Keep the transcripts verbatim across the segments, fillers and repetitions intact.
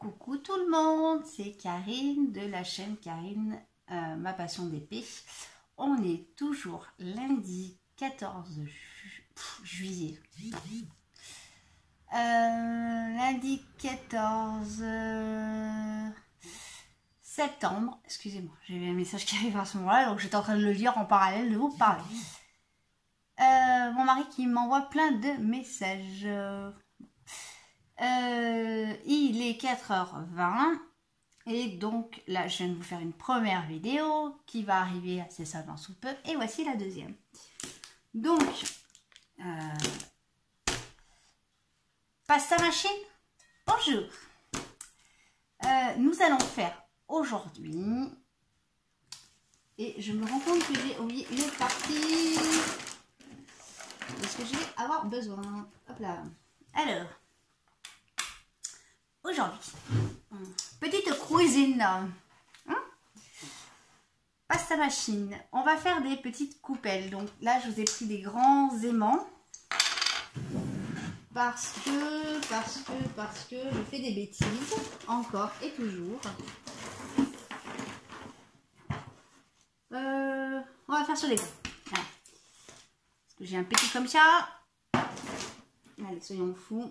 Coucou tout le monde, c'est Karine de la chaîne Karine, euh, ma passion d'épée. On est toujours lundi quatorze ju pff, juillet. Euh, lundi quatorze euh, septembre. Excusez-moi, j'ai vu un message qui arrive à ce moment-là, donc j'étais en train de le lire en parallèle de vous parler. Euh, mon mari qui m'envoie plein de messages. Euh, il est quatre heures vingt et donc là je viens de vous faire une première vidéo qui va arriver assez simplement sous peu et voici la deuxième. Donc euh, pasta machine, bonjour. Euh, nous allons faire aujourd'hui et je me rends compte que j'ai oublié une partie de ce que je vais avoir besoin. Hop là. Alors aujourd'hui, petite cuisine, hein? Pasta machine. On va faire des petites coupelles. Donc là, je vous ai pris des grands aimants parce que, parce que, parce que je fais des bêtises encore et toujours. Euh, on va faire sur les grands. Voilà. Parce que j'ai un petit comme ça. Allez, soyons fous.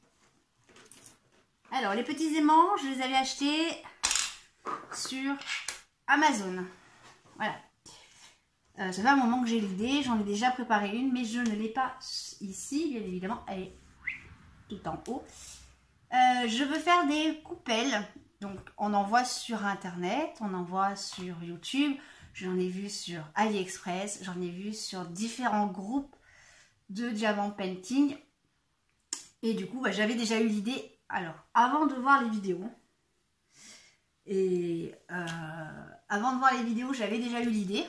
Alors, les petits aimants, je les avais achetés sur Amazon. Voilà. Euh, ça fait un moment que j'ai l'idée. J'en ai déjà préparé une, mais je ne l'ai pas ici, bien évidemment. Elle est tout en haut. Euh, je veux faire des coupelles. Donc, on en voit sur Internet, on en voit sur YouTube. J'en ai vu sur AliExpress. J'en ai vu sur différents groupes de diamant painting. Et du coup, bah, j'avais déjà eu l'idée. Alors, avant de voir les vidéos, et euh, avant de voir les vidéos, j'avais déjà eu l'idée.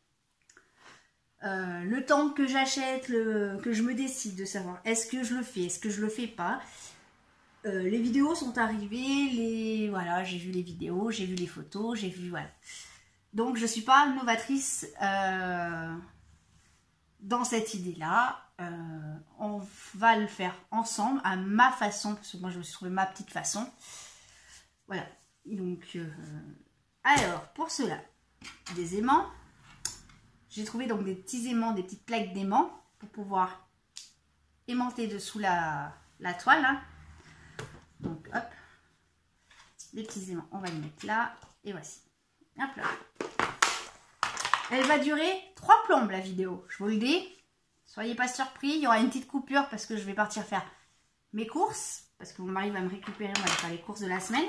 Euh, le temps que j'achète, que je me décide de savoir est-ce que je le fais, est-ce que je le fais pas. Euh, les vidéos sont arrivées, les voilà, j'ai vu les vidéos, j'ai vu les photos, j'ai vu voilà. Donc, je suis pas novatrice euh, dans cette idée-là. Euh, on va le faire ensemble à ma façon parce que moi je me suis trouvé ma petite façon, voilà. Donc euh, alors pour cela, des aimants, j'ai trouvé donc des petits aimants, des petites plaques d'aimants pour pouvoir aimanter dessous la, la toile, hein. Donc hop, les petits aimants, on va les mettre là et voici, hop là. Elle va durer trois plombes la vidéo, je vous le dis. Soyez pas surpris, il y aura une petite coupure parce que je vais partir faire mes courses. Parce que mon mari va me récupérer, on va faire les courses de la semaine.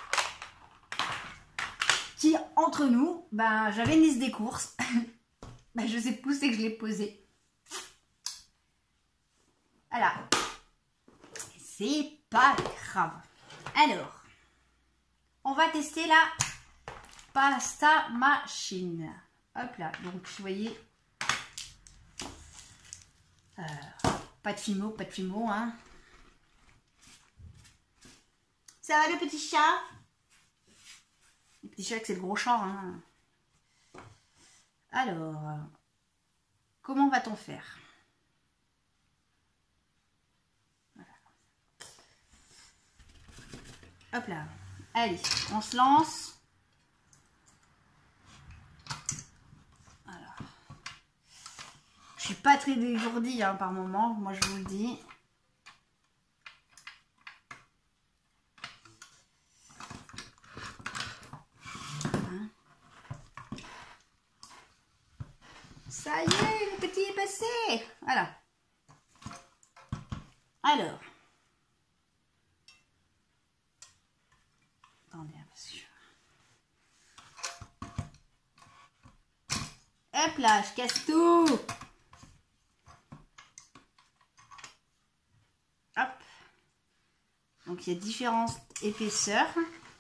Qui, entre nous, ben, j'avais une liste des courses. Ben, je sais plus où c'est que je l'ai posée. Voilà. C'est pas grave. Alors, on va tester la pasta machine. Hop là, donc vous voyez... Euh, pas de fimo, pas de fimo, hein. Ça va le petit chat? Le petit chat, c'est le gros chat, hein. Alors, comment va-t-on faire? Voilà. Hop là. Allez, on se lance. Je suis pas très dégourdie hein, par moment, moi je vous le dis. Hein. Ça y est, le petit est passé. Voilà. Alors. Attendez, parce que... Hop là, je casse tout. Hop. Donc il y a différentes épaisseurs.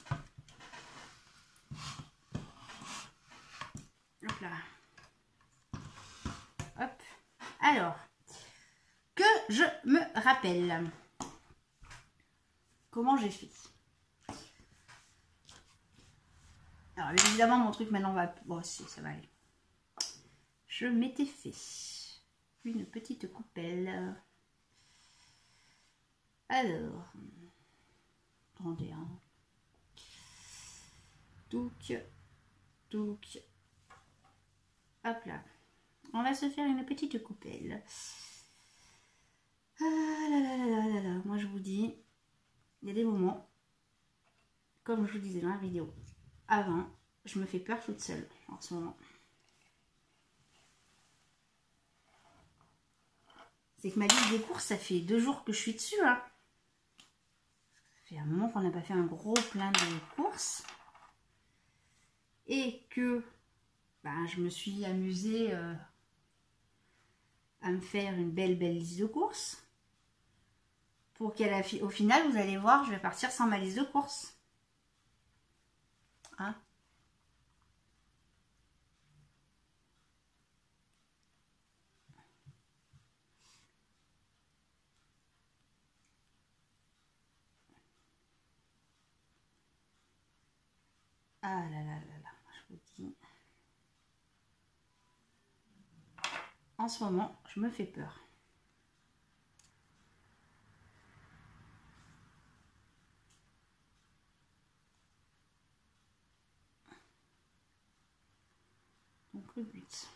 Hop là. Hop. Alors, que je me rappelle. Comment j'ai fait. Alors évidemment mon truc maintenant va... Bon si, ça va aller. Je m'étais fait une petite coupelle. Alors, attendez, hein. touc, touc. Hop là. On va se faire une petite coupelle. Ah là là là là là là. Moi je vous dis, il y a des moments, comme je vous disais dans la vidéo avant, je me fais peur toute seule en ce moment. C'est que ma liste des courses, ça fait deux jours que je suis dessus. Hein. Ça fait un moment qu'on n'a pas fait un gros plein de courses. Et que ben, je me suis amusée euh, à me faire une belle belle liste de courses. Pour qu'au final, vous allez voir, je vais partir sans ma liste de courses. Hein? Ah là là là là, je vous dis. En ce moment, je me fais peur. Donc le but.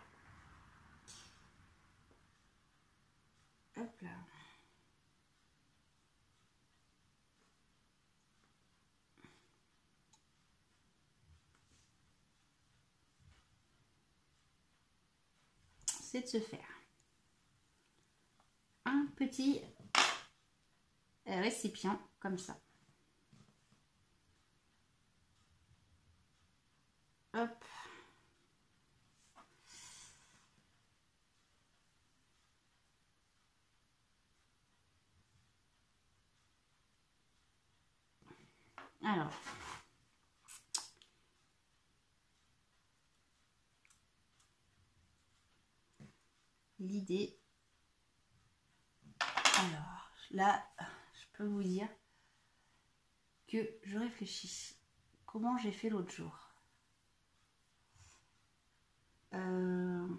Hop là. C'est de se faire un petit récipient comme ça. Hop. Alors, l'idée, alors là, je peux vous dire que je réfléchis. Comment j'ai fait l'autre jour? euh,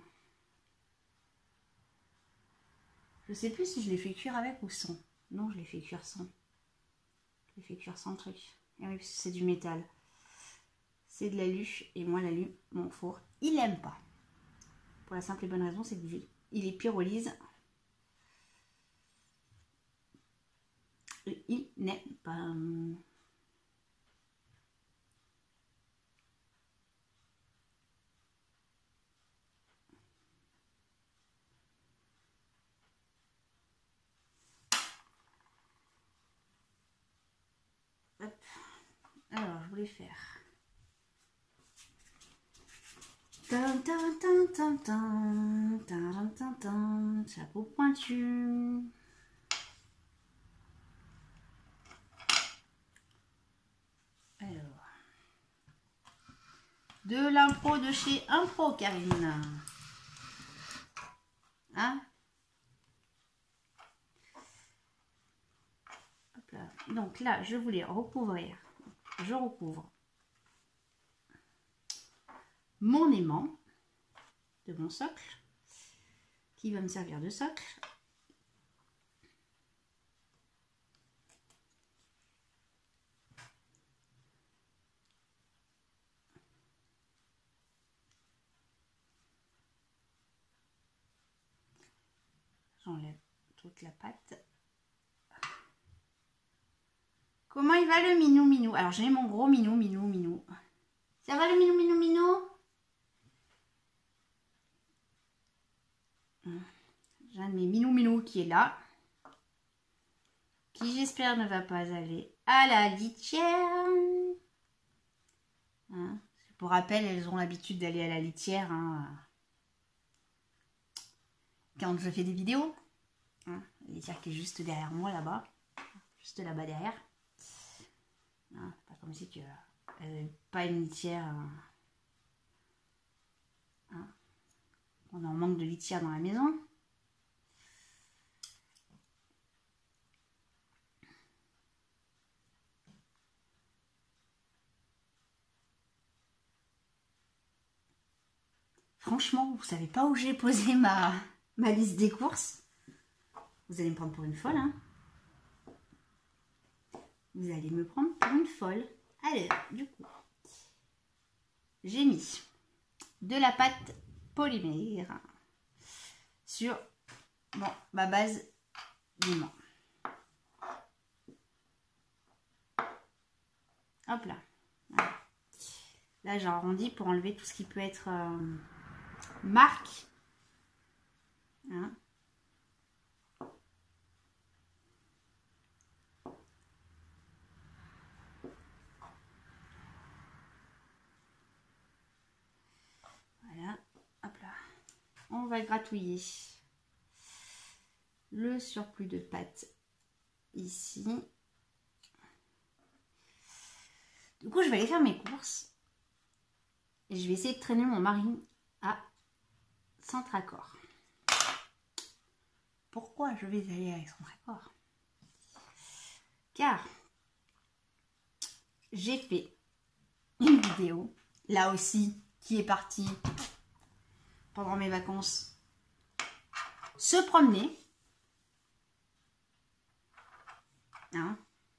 Je sais plus si je l'ai fait cuire avec ou sans. Non, je l'ai fait cuire sans. Je l'ai fait cuire sans truc. Et oui, c'est du métal. C'est de l'alu. Et moi, l'alu, mon four, il n'aime pas. Pour la simple et bonne raison, c'est qu'il il est pyrolyse. Et il n'aime pas. Hop. Alors, je voulais faire. Tan, tan, tan, tan, tan, tan, tan, tan, chapeau pointu. Alors, de l'impro de chez Impro, Karine. Hein? Hop là. Donc là, je voulais recouvrir. Je recouvre mon aimant de mon socle qui va me servir de socle. J'enlève toute la pâte. Comment il va le minou minou? Alors j'ai mon gros minou minou minou. Ça va le minou minou minou? J'ai un de mes minou minou qui est là. Qui j'espère ne va pas aller à la litière. Hein? Pour rappel, elles ont l'habitude d'aller à la litière hein, quand je fais des vidéos. Hein? La litière qui est juste derrière moi là-bas. Juste là-bas derrière. Hein? Pas comme si que euh, pas une litière. Hein? On en manque de litière dans la maison. Franchement, vous savez pas où j'ai posé ma, ma liste des courses. Vous allez me prendre pour une folle, hein. Vous allez me prendre pour une folle. Allez, du coup, j'ai mis de la pâte polymère sur bon, ma base d'aimant. Hop là. Voilà. Là, j'arrondis pour enlever tout ce qui peut être euh, marque. Hein. Voilà. Hop là. On va gratouiller le surplus de pâte ici. Du coup, je vais aller faire mes courses et je vais essayer de traîner mon mari à Centracor. Pourquoi je vais aller à Centracor? Car j'ai fait une vidéo, là aussi, qui est partie pendant mes vacances se promener. Hein?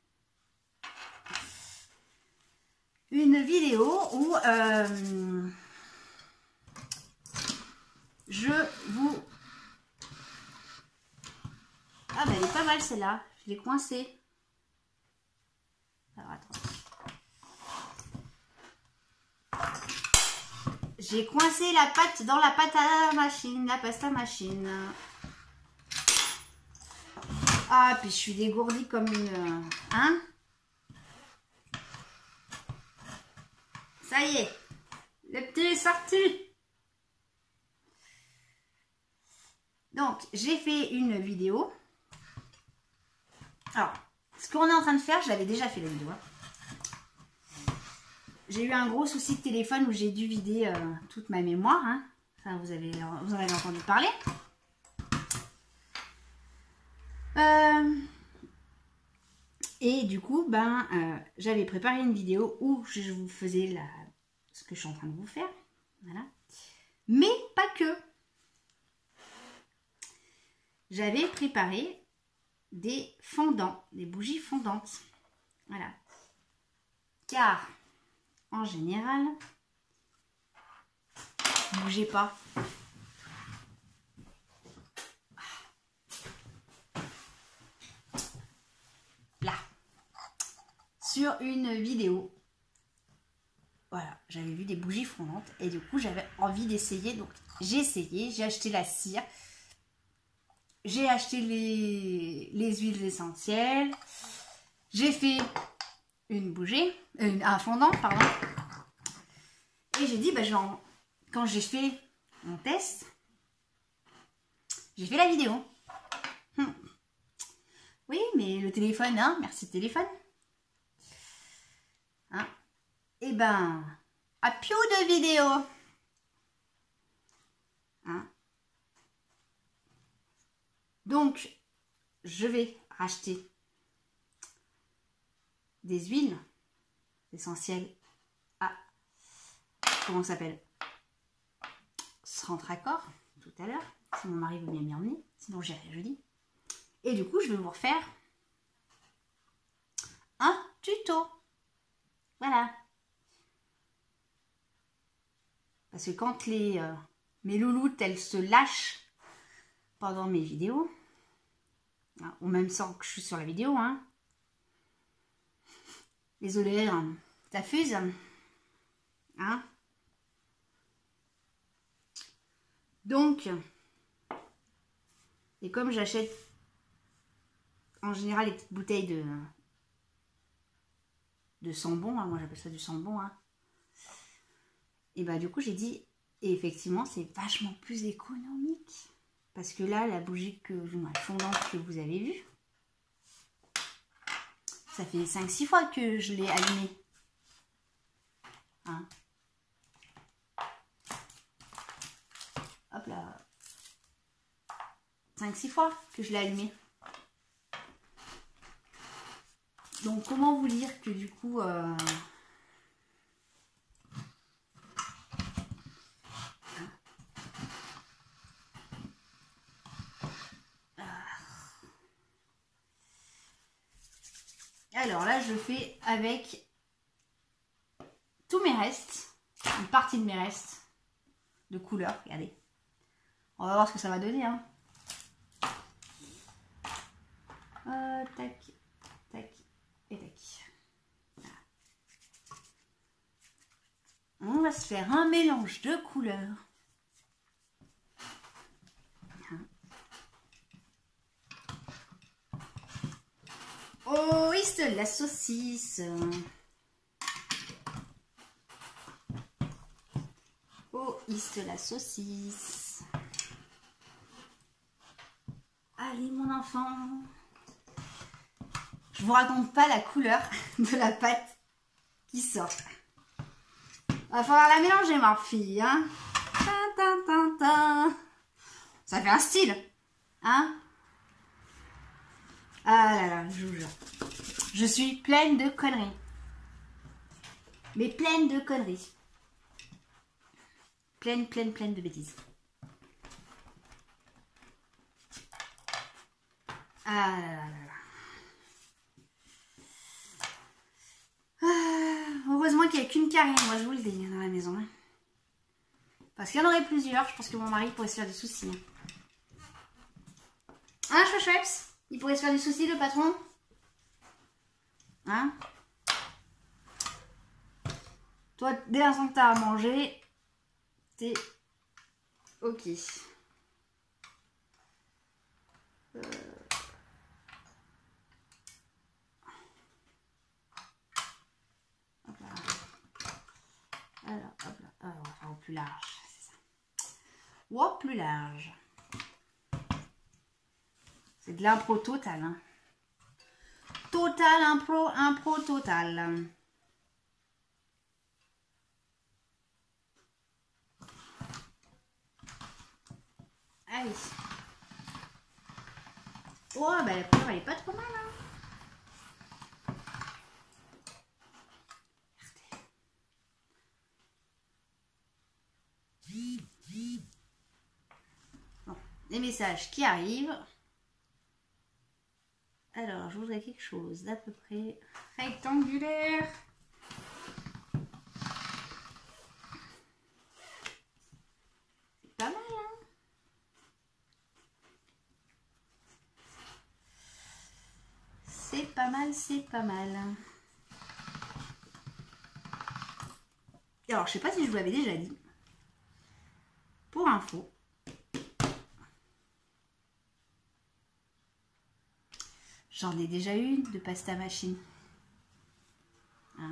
Une vidéo où euh, je vous... Ah bah elle est pas mal celle-là, je l'ai coincée. Alors attends. J'ai coincé la pâte dans la pâte à machine, la pasta machine. Ah puis je suis dégourdie comme une... Hein? Ça y est, le petit est sorti. Donc, j'ai fait une vidéo. Alors, ce qu'on est en train de faire, je l'avais déjà fait la vidéo. J'ai eu un gros souci de téléphone où j'ai dû vider euh, toute ma mémoire. Hein. Enfin, vous, avez, vous en avez entendu parler. Euh... Et du coup, ben, euh, j'avais préparé une vidéo où je vous faisais la... ce que je suis en train de vous faire. Voilà. Mais pas que. J'avais préparé des fondants, des bougies fondantes. Voilà. Car, en général, ne bougez pas. Là. Sur une vidéo. Voilà, j'avais vu des bougies fondantes et du coup j'avais envie d'essayer. Donc j'ai essayé, j'ai acheté la cire, j'ai acheté les, les huiles essentielles, j'ai fait une bougie, une, un fondant, pardon. Et j'ai dit, bah, je vais en, quand j'ai fait mon test, j'ai fait la vidéo. Hum. Oui, mais le téléphone, hein, merci le téléphone. Hein. Et ben, à piou de vidéo. Hein. Donc, je vais racheter des huiles essentielles à, comment ça s'appelle, Centracor, tout à l'heure. Si mon mari veut bien m'y emmener, sinon j'irai jeudi. Et du coup, je vais vous refaire un tuto. Voilà. Parce que quand les, euh, mes louloutes, elles se lâchent pendant mes vidéos, hein, ou même sans que je suis sur la vidéo, hein. Désolée, hein, ça fuse. Hein. Donc, et comme j'achète en général les petites bouteilles de, de sambon, hein, moi j'appelle ça du sambon, hein. Et bah du coup j'ai dit, et effectivement c'est vachement plus économique. Parce que là, la bougie que, la fondante que vous avez vue, ça fait cinq six fois que je l'ai allumée. Hein. Hop là. cinq six fois que je l'ai allumée. Donc comment vous dire que du coup... Euh, alors là, je fais avec tous mes restes. une partie de mes restes de couleur. Regardez. On va voir ce que ça va donner. Hein. Euh, tac, tac et tac. Voilà. On va se faire un mélange de couleurs. Oh, iste la saucisse. Oh, iste la saucisse. Allez, mon enfant. Je vous raconte pas la couleur de la pâte qui sort. Va falloir la mélanger, ma fille. Hein. Ta, ta, ta, ta. Ça fait un style. Hein? Ah là là, je vous jure. Je suis pleine de conneries. Mais pleine de conneries. Pleine, pleine, pleine de bêtises. Ah là là là là. Ah, heureusement qu'il n'y a qu'une Karine, moi je vous le dis, dans la maison. Hein. Parce qu'il y en aurait plusieurs, je pense que mon mari pourrait se faire des soucis. Hein, Chouchoueps? Il pourrait se faire des soucis, le patron? Hein? Toi, dès l'instant que t'as à manger, t'es ok. Euh... Hop là. Alors, hop là. Alors, on va faire au plus large, c'est ça. Ou au plus large. C'est de l'impro total. Hein. Total, impro, impro total. Allez. Oh, bah la couleur, elle est pas trop mal. Hein. Bon, les messages qui arrivent. Alors, je voudrais quelque chose d'à peu près rectangulaire. C'est pas mal, hein? C'est pas mal, c'est pas mal. Alors, je sais pas si je vous l'avais déjà dit. Pour info, j'en ai déjà eu une de pasta machine. Hein.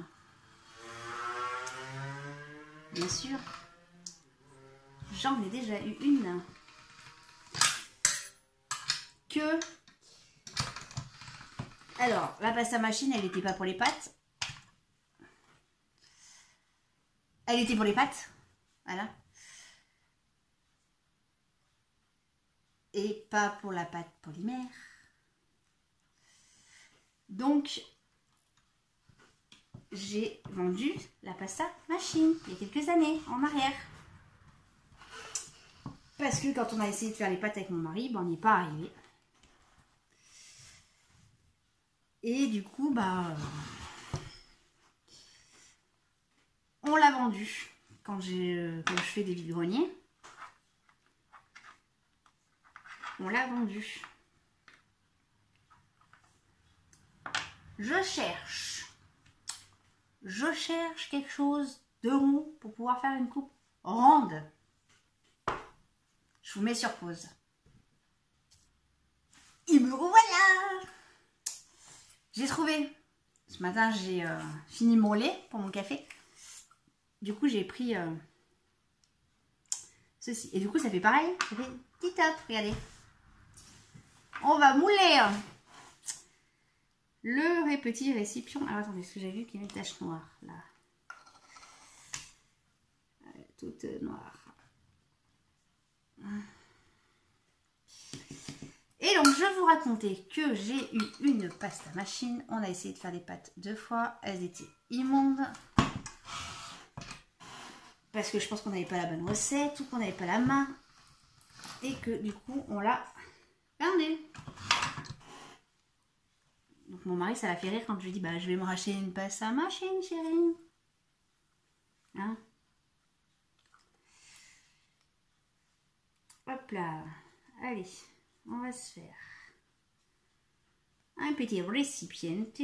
Bien sûr. J'en ai déjà eu une. Que... Alors, la pasta machine, elle n'était pas pour les pâtes. Elle était pour les pâtes. Voilà. Et pas pour la pâte polymère. Donc, j'ai vendu la pasta machine il y a quelques années en arrière. Parce que quand on a essayé de faire les pâtes avec mon mari, ben, on n'y est pas arrivé. Et du coup, bah, on l'a vendu quand, j'ai, quand je fais des vide-greniers. On l'a vendu. Je cherche. Je cherche quelque chose de rond pour pouvoir faire une coupe ronde. Je vous mets sur pause. Et me revoilà. J'ai trouvé. Ce matin, j'ai euh, fini mon lait pour mon café. Du coup, j'ai pris euh, ceci. Et du coup, ça fait pareil. Ça fait petit top. Regardez. On va mouler le petit récipient. Alors, attendez, est-ce que j'ai vu qu'il y a une tache noire là? Toute noire. Et donc, je vais vous raconter que j'ai eu une pasta machine. On a essayé de faire des pâtes deux fois. Elles étaient immondes. Parce que je pense qu'on n'avait pas la bonne recette ou qu'on n'avait pas la main. Et que du coup, on l'a gardée. Donc, mon mari, ça l'a fait rire quand je lui ai dit bah, je vais me racheter une pasta machine, chérie. Hein? Hop là. Allez, on va se faire un petit récipiente.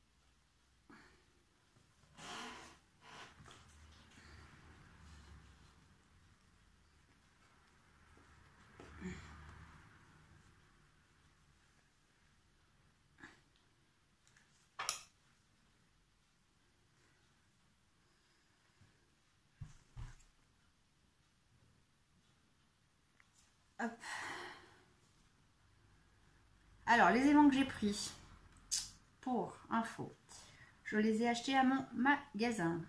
Hop. Alors, les aimants que j'ai pris, pour info, je les ai achetés à mon magasin.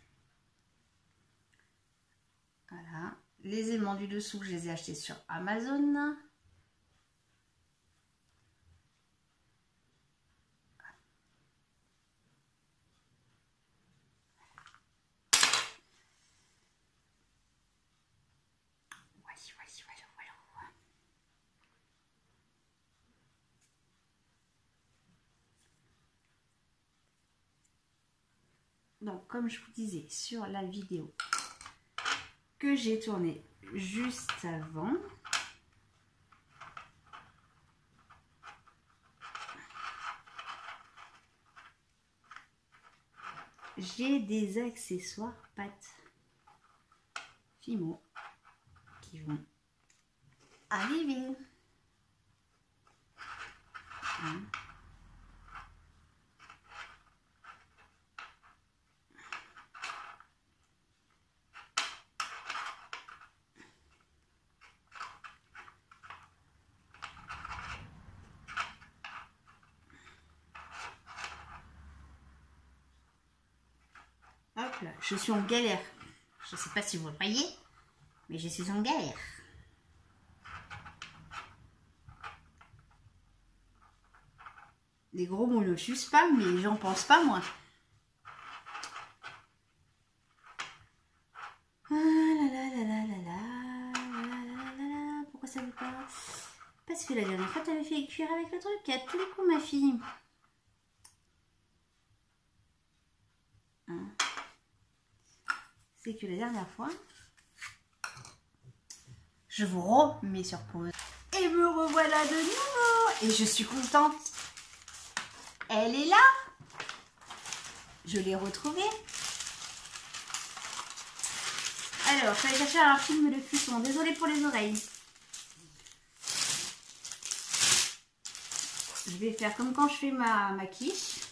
Voilà. Les aimants du dessous, je les ai achetés sur Amazon. Donc, comme je vous disais sur la vidéo que j'ai tournée juste avant, j'ai des accessoires pâtes Fimo qui vont arriver. Hein. Hop là, je suis en galère. Je ne sais pas si vous voyez, mais je suis en galère. Les gros mots ne sucent pas, mais j'en pense pas moi. Ah là là là là là là là là là. Pourquoi ça veut pas? Parce que la dernière fois, tu avais fait cuire avec le truc. À tous les coups, ma fille. Hein. C'est que la dernière fois, je vous remets sur pause. Et me revoilà de nouveau. Et je suis contente. Elle est là. Je l'ai retrouvée. Alors, je vais aller chercher un film de cuisson. Désolée pour les oreilles. Je vais faire comme quand je fais ma, ma quiche.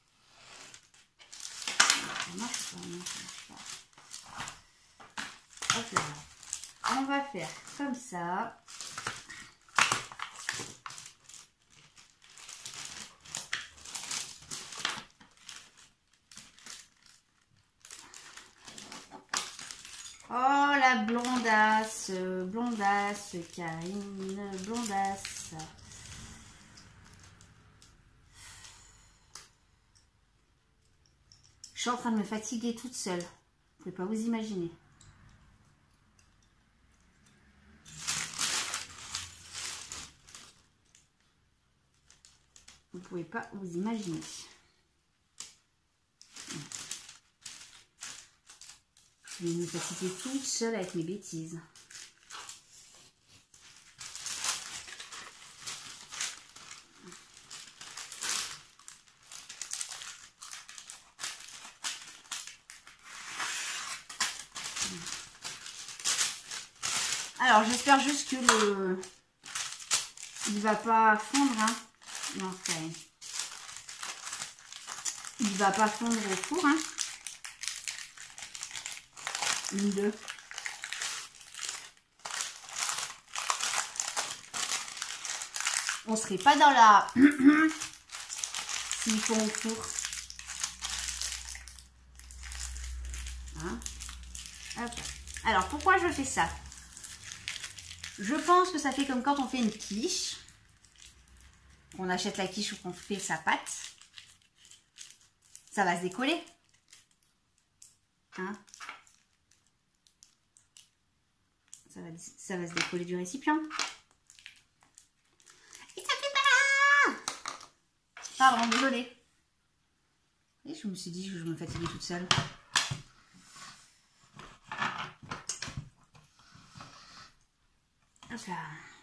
Ça marche pas, non, ça marche pas. Hop là. On va faire comme ça. Oh la blondasse, blondasse, Karine, blondasse. Je suis en train de me fatiguer toute seule. Vous pouvez pas vous imaginer. Vous pouvez pas vous imaginer. Je vais me fatiguer toute seule avec mes bêtises. Alors j'espère juste que le il va pas fondre, hein. Non, ça y est. Il va pas fondre au four, hein. Une, deux. On serait pas dans la s'ils font au four. Hein. Hop. Alors pourquoi je fais ça? Je pense que ça fait comme quand on fait une quiche. On achète la quiche ou qu'on fait sa pâte. Ça va se décoller. Hein? Ça va, ça va se décoller du récipient. Et ça fait pas! Pardon, désolée. Et je me suis dit que je me fatiguais toute seule. Hop là.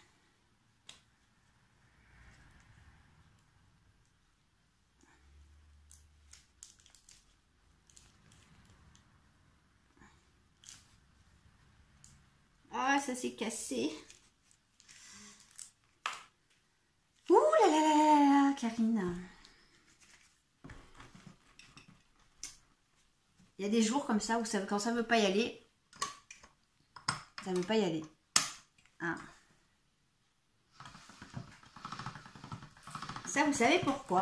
Ah, ça s'est cassé. Ouh là là là là, Karine. Il y a des jours comme ça où ça, quand ça veut pas y aller, ça veut pas y aller. Hein. Ça, vous savez pourquoi?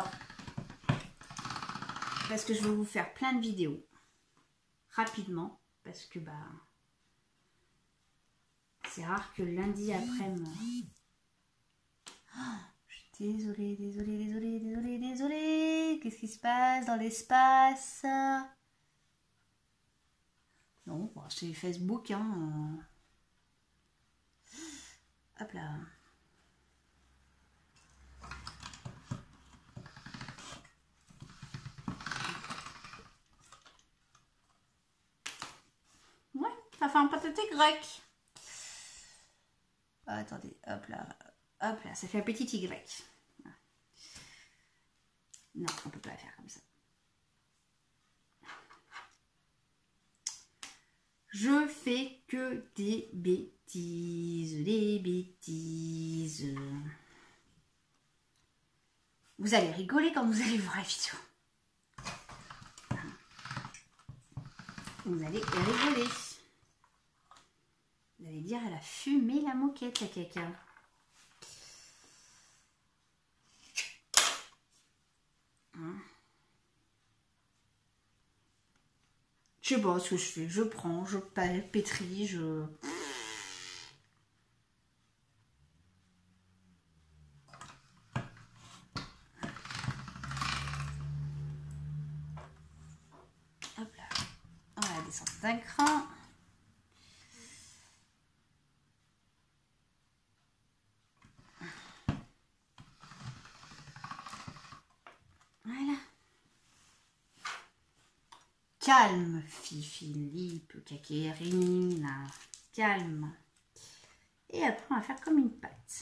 Parce que je vais vous faire plein de vidéos rapidement, parce que bah c'est rare que lundi après-midi. Oh, je suis désolée, désolée, désolée, désolée, désolée. Qu'est-ce qui se passe dans l'espace? Non, bon, c'est Facebook, hein. Hop là. Ouais, ça fait un pâté grec. Oh, attendez, hop là. Hop là, ça fait un petit Y. Non, on peut pas la faire comme ça. Je fais que des bêtises, des bêtises. Vous allez rigoler quand vous allez voir la vidéo. Vous allez rigoler. Vous allez dire, elle a fumé la moquette, la caca. Hein? Je sais pas ce que je fais. Je prends, je pétris, je... Hop là. On va descendre d'un cran. Voilà. Calme, Philippe, Kakerine. Calme. Et après, on va faire comme une pâte.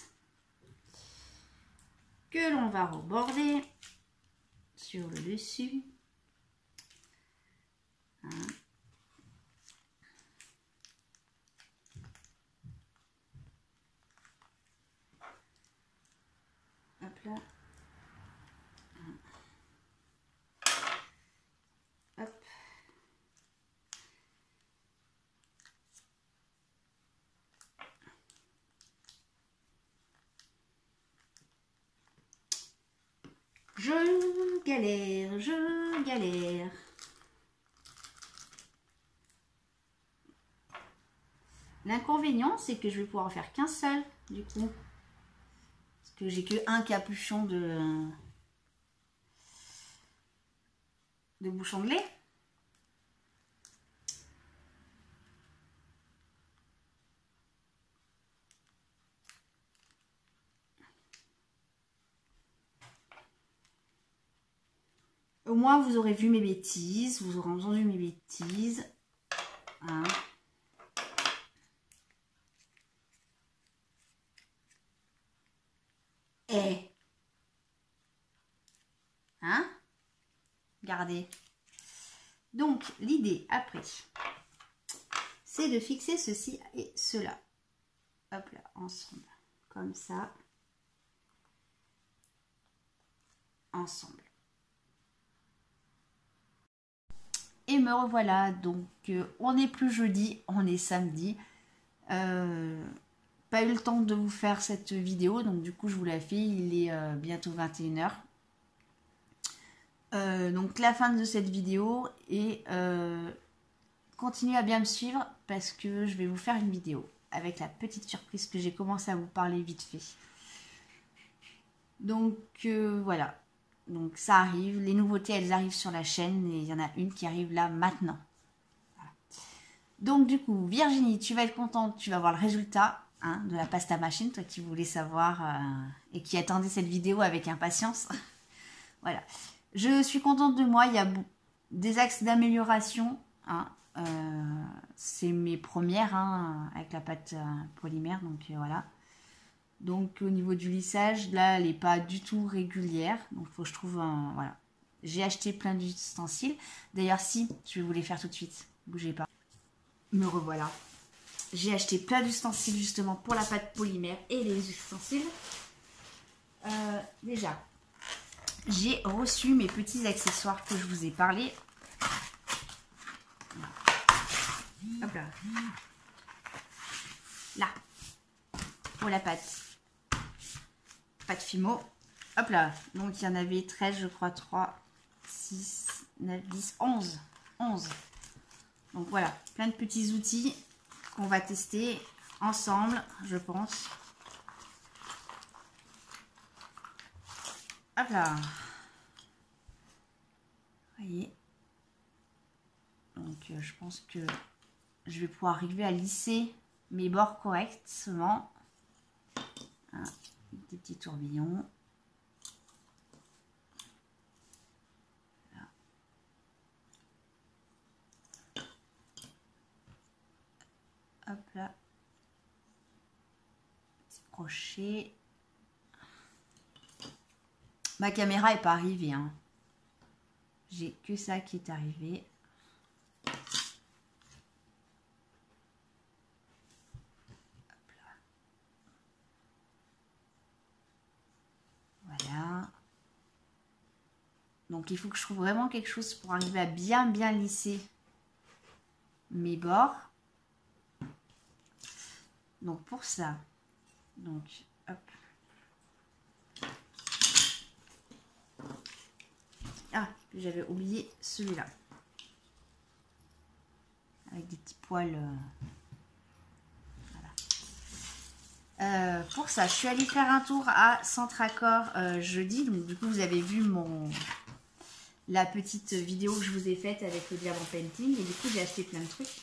Que l'on va reborder sur le dessus. Hein. Hop là. Hop. Je galère, je galère. L'inconvénient, c'est que je vais pouvoir en faire qu'un seul, du coup. Parce que j'ai que un capuchon de, de bouchon de lait. Au moins, vous aurez vu mes bêtises, vous aurez entendu mes bêtises. Hein. Et... Hein? Regardez. Donc, l'idée, après, c'est de fixer ceci et cela. Hop là, ensemble. Comme ça. Ensemble. Et me revoilà, donc euh, on n'est plus jeudi, on est samedi. Euh, pas eu le temps de vous faire cette vidéo, donc du coup je vous la fais, il est euh, bientôt vingt et une heures. Euh, donc la fin de cette vidéo, et euh, continuez à bien me suivre parce que je vais vous faire une vidéo avec la petite surprise que j'ai commencé à vous parler vite fait. Donc euh, voilà. Donc ça arrive, les nouveautés elles arrivent sur la chaîne et il y en a une qui arrive là maintenant. Voilà. Donc du coup Virginie, tu vas être contente, tu vas voir le résultat hein, de la pasta machine, toi qui voulais savoir euh, et qui attendais cette vidéo avec impatience. Voilà, je suis contente de moi, il y a des axes d'amélioration, hein. euh, c'est mes premières hein, avec la pâte euh, polymère, donc euh, voilà. Donc au niveau du lissage, là, elle n'est pas du tout régulière. Donc il faut que je trouve un... Voilà. J'ai acheté plein d'ustensiles. D'ailleurs, si, je vais vous les faire tout de suite. Bougez pas. Me revoilà. J'ai acheté plein d'ustensiles justement pour la pâte polymère et les ustensiles. Euh, déjà, j'ai reçu mes petits accessoires que je vous ai parlé. Hop là. Là. Pour la pâte. Pâte Fimo. Hop là. Donc il y en avait treize, je crois. trois, six, neuf, dix, onze. onze. Donc voilà. Plein de petits outils qu'on va tester ensemble, je pense. Hop là. Vous voyez. Donc euh, je pense que je vais pouvoir arriver à lisser mes bords correctement. Hein, des petits tourbillons. Voilà. Hop là. Petit crochet. Ma caméra n'est pas arrivée. Hein. J'ai que ça qui est arrivé. Voilà. Donc il faut que je trouve vraiment quelque chose pour arriver à bien bien lisser mes bords. Donc pour ça, donc hop. Ah, j'avais oublié celui-là. Avec des petits poils. Euh... Euh, pour ça, je suis allée faire un tour à Centracor euh, jeudi. Donc du coup, vous avez vu mon la petite vidéo que je vous ai faite avec le diamant painting. Et du coup, j'ai acheté plein de trucs.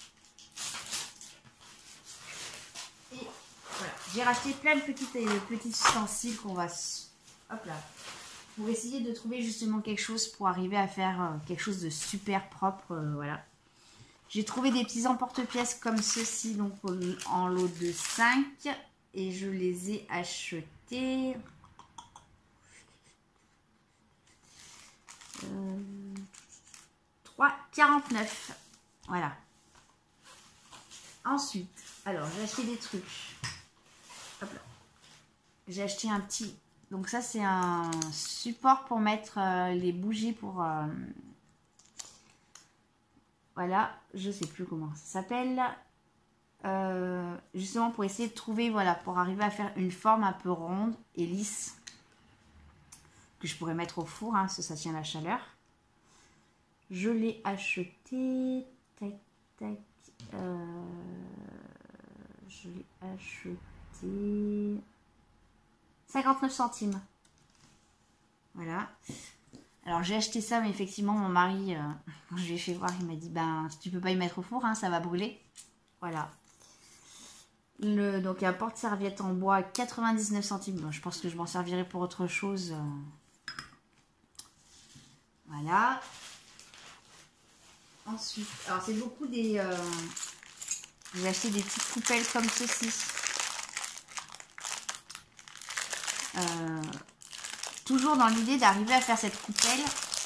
Et voilà, j'ai racheté plein de petits, euh, petits ustensiles qu'on va... Hop là. Pour essayer de trouver justement quelque chose pour arriver à faire euh, quelque chose de super propre. Euh, voilà. J'ai trouvé des petits emporte-pièces comme ceci, donc en lot de cinq. Et je les ai achetés. Euh, trois quarante-neuf. Voilà. Ensuite, alors j'ai acheté des trucs. Hop là. J'ai acheté un petit. Donc ça c'est un support pour mettre euh, les bougies pour. Euh, voilà, je sais plus comment ça s'appelle. Euh, justement pour essayer de trouver, voilà, pour arriver à faire une forme un peu ronde et lisse que je pourrais mettre au four, hein, ça, ça tient la chaleur. Je l'ai acheté, tac, tac, euh, je l'ai acheté cinquante-neuf centimes. Voilà. Alors j'ai acheté ça, mais effectivement mon mari, euh, quand je lui ai fait voir, il m'a dit, ben si tu peux pas y mettre au four, hein, ça va brûler. Voilà. Le, donc un porte-serviette en bois, quatre-vingt-dix-neuf centimes. Bon, je pense que je m'en servirai pour autre chose. Voilà. Ensuite, alors c'est beaucoup des... Euh, j'ai acheté des petites coupelles comme ceci. Euh, toujours dans l'idée d'arriver à faire cette coupelle.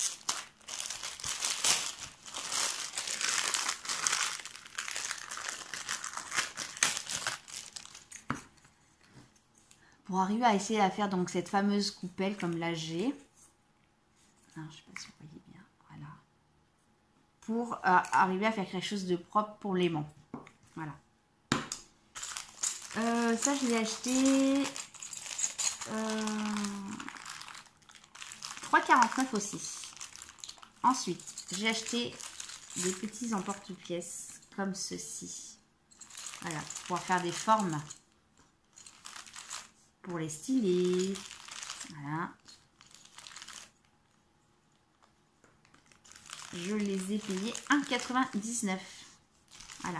Pour arriver à essayer à faire donc cette fameuse coupelle comme là j'ai. Je ne sais pas si vous voyez bien. Voilà. Pour euh, arriver à faire quelque chose de propre pour l'aimant. Voilà. Euh, ça je l'ai acheté euh, trois quarante-neuf aussi. Ensuite, j'ai acheté des petits emporte-pièces comme ceci. Voilà, pour pouvoir faire des formes. Pour les styler. Voilà. Je les ai payés un euro quatre-vingt-dix-neuf. Voilà.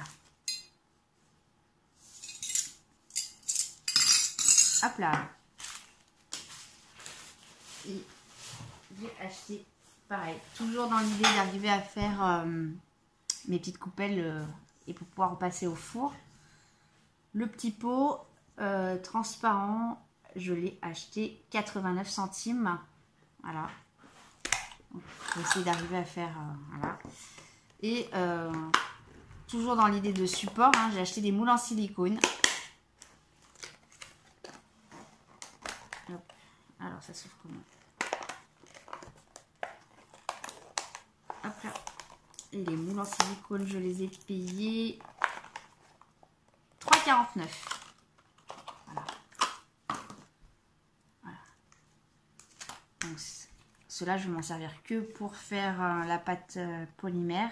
Hop là. Et j'ai acheté pareil. Toujours dans l'idée d'arriver à faire euh, mes petites coupelles euh, et pour pouvoir passer au four. Le petit pot. Euh, transparent je l'ai acheté quatre-vingt-neuf centimes. Voilà. Donc, je vais essayer d'arriver à faire... Euh, voilà. Et euh, toujours dans l'idée de support, hein, j'ai acheté des moules en silicone. Hop. Alors, ça s'ouvre comment? Hop là. Et les moules en silicone, je les ai payés trois euros quarante-neuf. Voilà. Voilà. Donc, cela, je vais m'en servir que pour faire euh, la pâte euh, polymère.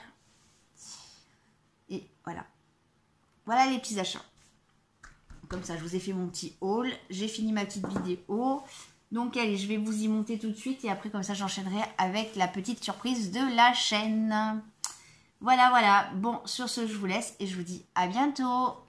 Et voilà. Voilà les petits achats. Comme ça, je vous ai fait mon petit haul. J'ai fini ma petite vidéo. Donc, allez, je vais vous y monter tout de suite. Et après, comme ça, j'enchaînerai avec la petite surprise de la chaîne. Voilà, voilà. Bon, sur ce, je vous laisse et je vous dis à bientôt.